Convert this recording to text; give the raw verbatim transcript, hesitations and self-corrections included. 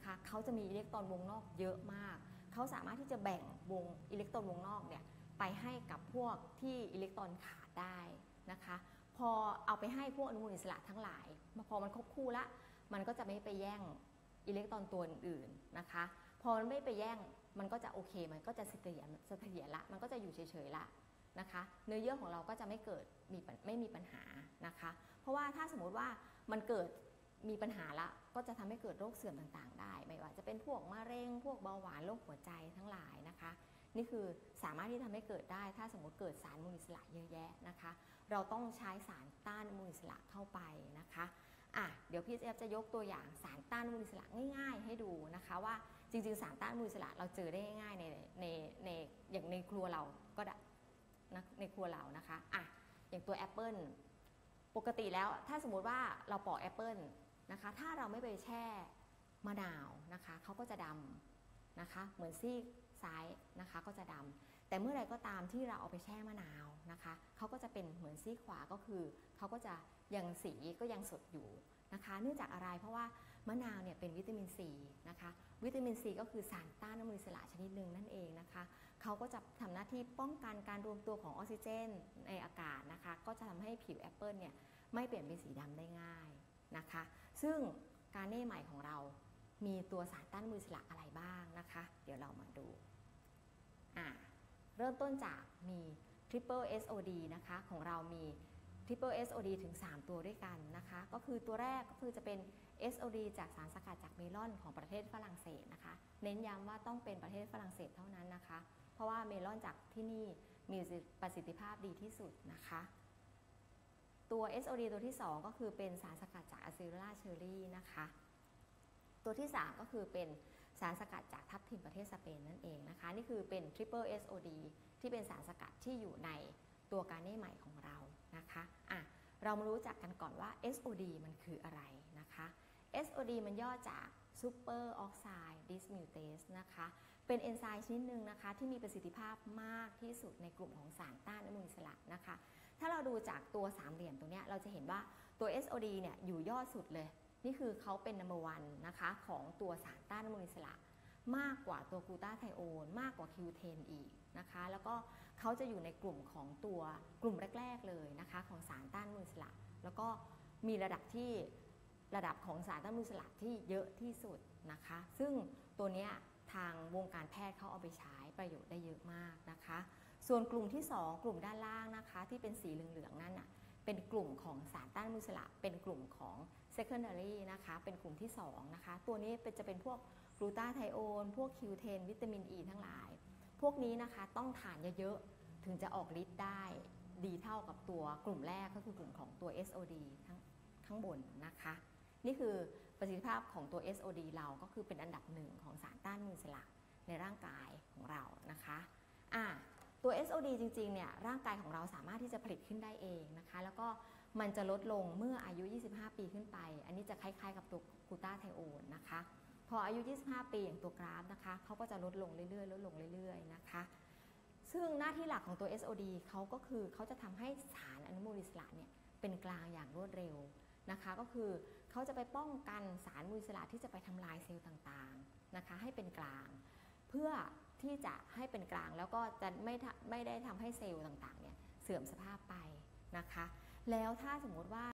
นะคะเขาจะมีอิเล็กตรอนวงนอกเยอะมากเขาสามารถที่จะแบ่งวงอิเล็กตรอนวงนอกเนี่ยไปให้กับพวกที่อิเล็กตรอนขาดได้นะคะพอเอาไปให้พวกอนุมูลอิสระทั้งหลายพอมันครบคู่ละมันก็จะไม่ไปแย่งอิเล็กตรอนตัวอื่นๆนะคะพอมันไม่ไปแย่งมันก็จะโอเคมันก็จะเสถียรเสถียรละมันก็จะอยู่เฉยๆละนะคะเนื้อเยื่อของเราก็จะไม่เกิดมีไม่มีปัญหานะคะเพราะว่าถ้าสมมติว่ามันเกิดมีปัญหาละก็จะทำให้เกิดโรคเสื่อมต่างๆได้ไม่ว่าจะเป็นพวกมะเร็งพวกเบาหวานโรคหัวใจทั้งหลายนะคะนี่คือสามารถที่ทำให้เกิดได้ถ้าสมมติเกิดสารอนุมูลอิสระเยอะแยะนะคะเราต้องใช้สารต้านอนุมูลอิสระเข้าไปนะคะอ่ะเดี๋ยวพี่เอฟจะยกตัวอย่างสารต้านอนุมูลอิสระง่ายๆให้ดูนะคะว่าจริงๆสารต้านอนุมูลอิสระเราเจอได้ง่ายๆในในในอย่างในครัวเราก็ได้นะในครัวเรานะคะอ่ะอย่างตัวแอปเปิลปกติแล้วถ้าสมมติว่าเราปอกแอปเปิลนะคะถ้าเราไม่ไปแช่มะนาวนะคะเขาก็จะดำนะคะเหมือนซีกซ้ายนะคะก็จะดำแต่เมื่อไรก็ตามที่เราเอาไปแช่มะนาวนะคะเขาก็จะเป็นเหมือนซีกขวาก็คือเขาก็จะยังสีก็ยังสดอยู่นะคะเนื่องจากอะไรเพราะว่ามะนาวเนี่ยเป็นวิตามินซีนะคะวิตามินซีก็คือสารต้านอนุมูลอิสระชนิดหนึ่งนั่นเองนะคะเขาก็จะทำหน้าที่ป้องกันการรวมตัวของออกซิเจนในอากาศนะคะก็จะทำให้ผิวแอปเปิลเนี่ยไม่เปลี่ยนเป็นสีดำได้ง่ายนะคะซึ่งการเน่ใหม่ของเรามีตัวสารต้านอนุมูลอิสระอะไรบ้างนะคะเดี๋ยวเรามาดูอ่าเริ่มต้นจากมี Triple เอส โอ ดี นะคะของเรามี Triple เอส โอ ดี ถึงสามตัวด้วยกันนะคะก็คือตัวแรกก็คือจะเป็น เอส โอ ดี จากสารสกัดจากเมลอนของประเทศฝรั่งเศสนะคะเน้นย้ำว่าต้องเป็นประเทศฝรั่งเศสเท่านั้นนะคะเพราะว่าเมลอนจากที่นี่มีประสิทธิภาพดีที่สุดนะคะตัว เอส โอ ดี ตัวที่สองก็คือเป็นสารสกัดจากอะซิลล่าเชอร์รี่นะคะตัวที่สามก็คือเป็นสารสกัดจากทับทิมประเทศสเปนนั่นเองนะคะนี่คือเป็น Triple เอส โอ ดี ที่เป็นสารสกัดที่อยู่ในตัวการเน่ใหม่ของเรานะคะอ่ะเรามารู้จักกันก่อนว่า เอส โอ ดี มันคืออะไรนะคะ เอส โอ ดี มันย่อจาก Super Oxide Dismutase นะคะเป็นเอนไซม์ชนิดหนึ่งนะคะที่มีประสิทธิภาพมากที่สุดในกลุ่มของสารต้านอนุมูลอิสระนะคะถ้าเราดูจากตัวสามเหลี่ยมตรงนี้เราจะเห็นว่าตัว เอส โอ ดี เนี่ยอยู่ยอดสุดเลยนี่คือเขาเป็น นัมเบอร์ วัน นะคะของตัวสารต้านอนุมูลอิสระมากกว่าตัวกลูตาไทโอนมากกว่า คิว เทน อีกนะคะแล้วก็เขาจะอยู่ในกลุ่มของตัวกลุ่มแรกๆเลยนะคะของสารต้านอนุมูลอิสระแล้วก็มีระดับที่ระดับของสารต้านอนุมูลอิสระที่เยอะที่สุดนะคะซึ่งตัวนี้ทางวงการแพทย์เขาเอาไปใช้ประโยชน์ได้เยอะมากนะคะส่วนกลุ่มที่สองกลุ่มด้านล่างนะคะที่เป็นสีเหลืองๆนั่นน่ะเป็นกลุ่มของสารต้านอนุมูลอิสระเป็นกลุ่มของ secondary นะคะเป็นกลุ่มที่สองนะคะตัวนี้เป็นจะเป็นพวกกลูตาไทโอนพวก คิว เทน วิตามิน E ทั้งหลายพวกนี้นะคะต้องทานเยอะๆถึงจะออกฤทธิ์ได้ดีเท่ากับตัวกลุ่มแรกก็คือกลุ่มของตัว เอส โอ ดี ทั้งข้างบนนะคะนี่คือประสิทธิภาพของตัว เอส โอ ดี เราก็คือเป็นอันดับหนึ่งของสารต้านอนุมูลอิสระในร่างกายของเรานะคะอ่ะตัว เอส โอ ดี จริงๆเนี่ยร่างกายของเราสามารถที่จะผลิตขึ้นได้เองนะคะแล้วก็มันจะลดลงเมื่ออายุยี่สิบห้าปีขึ้นไปอันนี้จะคล้ายๆกับตัวกลูตาไทโอนนะคะพออายุยี่สิบห้าปีอย่างตัวกราฟนะคะเขาก็จะลดลงเรื่อยๆลดลงเรื่อยๆนะคะซึ่งหน้าที่หลักของตัว เอส โอ ดี เขาก็คือเขาจะทำให้สารอนุมูลอิสระเนี่ยเป็นกลางอย่างรวดเร็วนะคะก็คือเขาจะไปป้องกันสารอนุมูลอิสระที่จะไปทำลายเซลล์ต่างๆนะคะให้เป็นกลางเพื่อที่จะให้เป็นกลางแล้วก็จะไม่ไม่ได้ทำให้เซลล์ต่างๆเนี่ยเสื่อมสภาพไปนะคะแล้วถ้าสมมติว่า